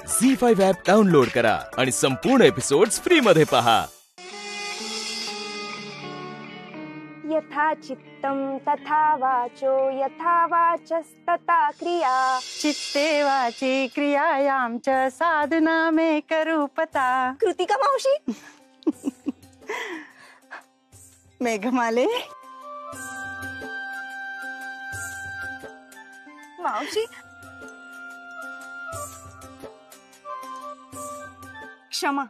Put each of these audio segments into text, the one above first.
झी5 app download करा आणि संपूर्ण एपिसोड्स फ्री मध्ये पहा। यथा चित्तं तथा वाचो, यथा वाचस्तथा क्रिया। चित्ते वाची क्रियायां च साधना मे करूपता। कृतिका मावशी। मेघमाले मावशी, क्षमा।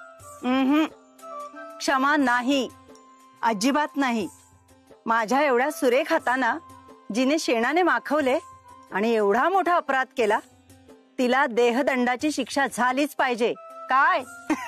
क्षमा नाही, अजिबात नाही। माझ्या एवढ्या सुरेख हाताना जिने शेणाने माखवले आणि एवढा मोठा अपराध केला, तिला देहदंडाची शिक्षा झालीच पाहिजे। काय?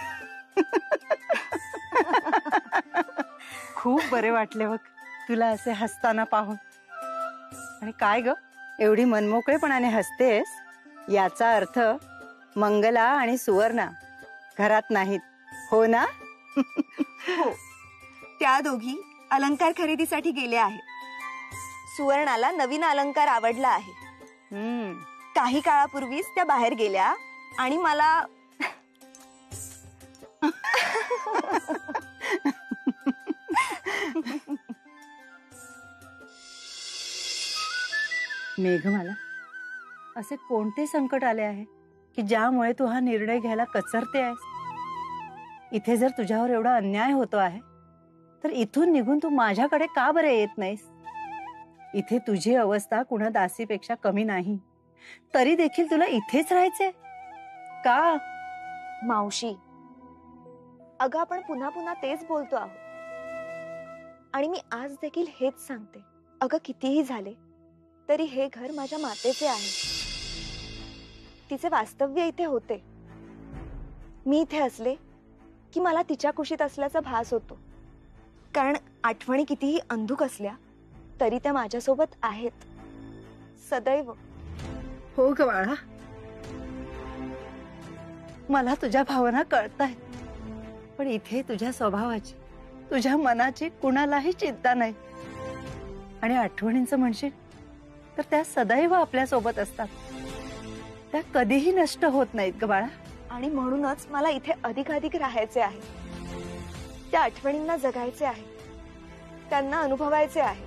खूप बरे वाटले बघ तुला असे हसताना पाहून। आणि काय ग, एवढी मनमोकळेपणाने हसतेस, याचा अर्थ मंगला आणि सुवर्णा घरात नाहीत, हो ना? हो, त्या दोघी अलंकार खरेदीसाठी गेल्या आहेत। सुवर्णाला नवीन अलंकार आवडला आहे। काही काळापूर्वीच त्या बाहेर गेल्या आणि मला मेघमाला, असे कोणते संकट आले आहे की ज्यामुळे तू हा निर्णय घ्यायला कचरते आहेस? इथे जर तुझ्यावर एवढा अन्याय होतो आहे तर इथून निघून तू माझ्याकडे का बरे येत नाहीस? इथे तुझी अवस्था कुणा दासीपेक्षा कमी नाही, तरी देखील तुला इथेच राहायचे का? मावशी, अगं आपण पुन्हा पुन्हा तेच बोलतो आहोत आणि मी आज देखील हेच सांगते। अगं कितीही झाले तरी हे घर माझ्या मातेचे आहे। तिचे वास्तव्य इथे होते। मी इथे असले की मला तिच्या कुशीत असल्याचा भास होतो, कारण आठवणी कितीही अंधुक असल्या तरी त्या माझ्यासोबत आहेत सदैव। हो ग बाळा, मला तुझ्या भावना कळतायत, पण इथे तुझ्या स्वभावाची, तुझ्या मनाची कुणालाही चिंता नाही। आणि आठवणींचं म्हणशील तर त्या सदैव आपल्या सोबत असतात, त्या कधीही नष्ट होत नाहीत ग बाळा। आणि म्हणूनच मला इथे अधिकाधिक राहायचे आहे। त्या आठवणींना जगायचे आहे, त्यांना अनुभवायचे आहे।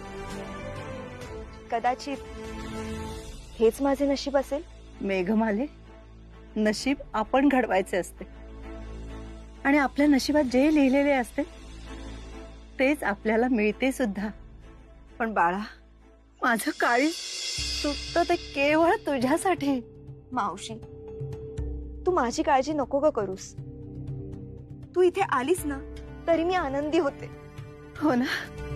कदाचित हेच माझे नशीब असेल। मेघमाले, नशीब आपण घडवायचे असते आणि आपल्या नशिबात जे लिहिलेले असते तेच आपल्याला मिळते सुद्धा। पण बाळा, माझं काळी सुटतं ते केवळ तुझ्यासाठी। मावशी, तू माझी काळजी नको ग करूस। तू इथे आलीस ना तरी मी आनंदी होते। हो ना?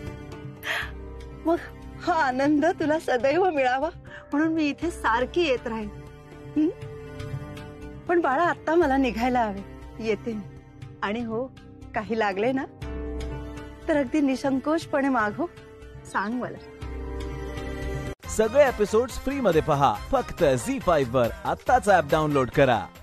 मग हा आनंद तुला सदैव मिळावा म्हणून मी इथे सारखी येत राहीन। पण बाळा, आता मला निघायला हवे, येते मी। आणि हो, काही लागले ना तर अगदी निसंकोचपणे मागो, सांग मला। सगळे एपिसोड्स फ्री मध्ये पहा फक्त झी5 वर। आत्ताच ॲप डाउनलोड करा।